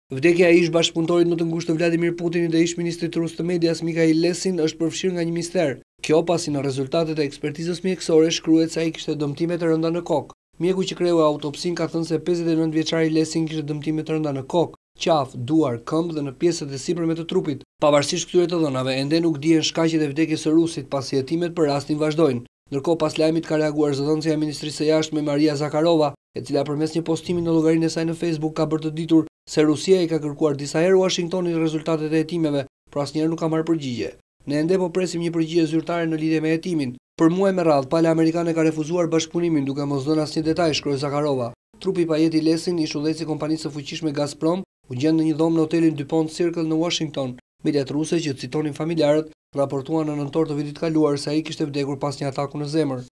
Vdekja e ish bashkëpunëtorit më të ngushtë të Vladimir Putinit dhe ish ministrit rus të medias Mikhail Lesin është përfshirë nga një mister. Kjo pasi në rezultatet e ekspertizës mjekësore shkruhet se ai kishte dëmtime të rënda në kokë. Mjeku që kreu autopsinë ka thënë se 59 vjeçari Lesin kishte dëmtime të rënda në kokë, qafë, duar, këmbë dhe në pjesët e sipërme të trupit. Pavarësisht këtyre të dhënave, ende nuk dihen shkaqjet e vdekjes së rusit, pasi hetimet për rastin vazhdojnë. Ndërkohë pas lajmit ka reaguar zëdhënësja e Ministrisë së Jashtme Maria Zakharova, e cila përmes një postimi në llogarinë e saj në Facebook ka bërë të ditur se Rusia i ka kërkuar disa herë Washingtonit rezultatet e hetimeve, por asnjëherë nuk ka marrë përgjigje. Ne ende po presim një përgjigje zyrtare në lidhje me hetimin. Për muaj me radhë, pala amerikane ka refuzuar bashkëpunimin duke mos dhënë asnjë detaj, shkroi Zakharova. Trupi i pajeti Lesin, ish udhëheqës i kompanisë së fuqishme Gazprom, u gjend në një dhomë në hotelin DuPont Circle në Washington. Mediat ruse që citonin familjarët raportuan në nëntor të vitit kaluar se ai kishte vdekur pas një ataku në zemër.